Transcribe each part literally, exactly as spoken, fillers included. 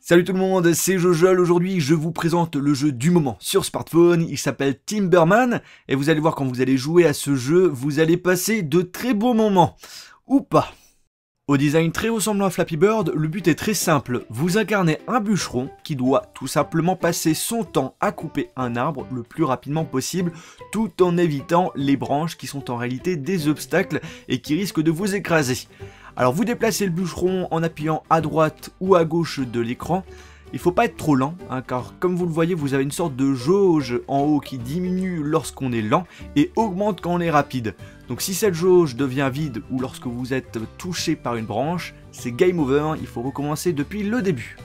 Salut tout le monde, c'est Jojol. Aujourd'hui je vous présente le jeu du moment sur smartphone. Il s'appelle Timberman et vous allez voir, quand vous allez jouer à ce jeu, vous allez passer de très beaux moments. Ou pas. Au design très ressemblant à Flappy Bird, le but est très simple. Vous incarnez un bûcheron qui doit tout simplement passer son temps à couper un arbre le plus rapidement possible, tout en évitant les branches qui sont en réalité des obstacles et qui risquent de vous écraser. Alors vous déplacez le bûcheron en appuyant à droite ou à gauche de l'écran. Il faut pas être trop lent, hein, car comme vous le voyez, vous avez une sorte de jauge en haut qui diminue lorsqu'on est lent et augmente quand on est rapide. Donc si cette jauge devient vide ou lorsque vous êtes touché par une branche, c'est game over, il faut recommencer depuis le début.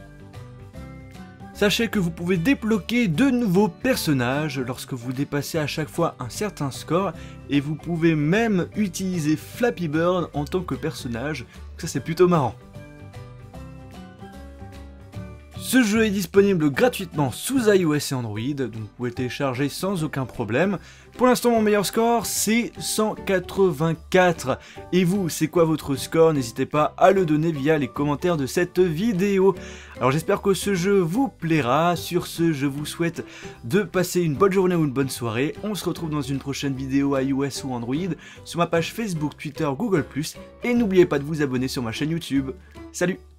Sachez que vous pouvez débloquer de nouveaux personnages lorsque vous dépassez à chaque fois un certain score, et vous pouvez même utiliser Flappy Bird en tant que personnage, donc ça c'est plutôt marrant. Ce jeu est disponible gratuitement sous iOS et Android, donc vous pouvez le télécharger sans aucun problème. Pour l'instant, mon meilleur score, c'est cent quatre-vingt-quatre. Et vous, c'est quoi votre score? N'hésitez pas à le donner via les commentaires de cette vidéo. Alors j'espère que ce jeu vous plaira. Sur ce, je vous souhaite de passer une bonne journée ou une bonne soirée. On se retrouve dans une prochaine vidéo iOS ou Android, sur ma page Facebook, Twitter, Google plus, et n'oubliez pas de vous abonner sur ma chaîne YouTube. Salut!